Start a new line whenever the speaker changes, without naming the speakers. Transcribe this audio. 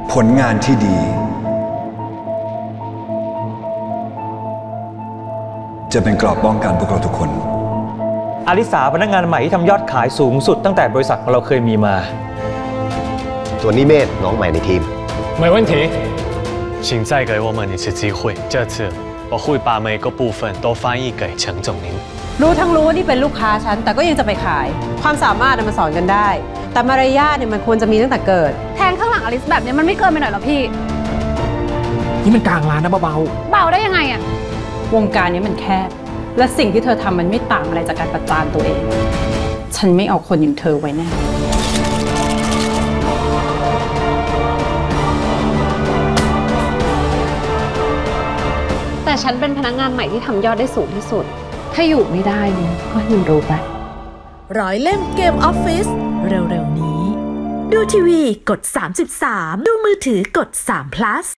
ผลงานที่ดีจะเป็นกรอบป้องกันพวกเราทุกคน
อลิสาพนักงานใหม่ที่ทำยอดขายสูงสุดตั้งแต่บริษัทของเราเคยมีมา
ส่วนนิเมศน้องใหม่ในทีม
没问题请再给我们一次机会这次我会把每个部分都翻译给陈总您
รู้ทั้งรู้ว่านี่เป็นลูกค้าฉันแต่ก็ยังจะไปขายความสามารถมันสอนกันได้แต่มารยาทเนี่ยมันควรจะมีตั้งแต่เกิด
แทงข้างหลังอลิสแบบนี้มันไม่เกินไปหน่อยหรอพี่
นี่มันกลางร้านนะเบา
ได้ยังไงอะ
วงการนี้มันแคบและสิ่งที่เธอทำมันไม่ต่างอะไรจากการประจานตัวเองฉันไม่เอาคนอย่างเธอไว้แน่
แต่ฉันเป็นพนักงานใหม่ที่ทำยอดได้สูงที่สุดถ้าอยู่ไม่ได้เนี่ยก็อยู่รู้ไป
ร้อยเล่มเกมออฟฟิศเร็วๆนี้ดูทีวีกด33ดูมือถือกด3 plus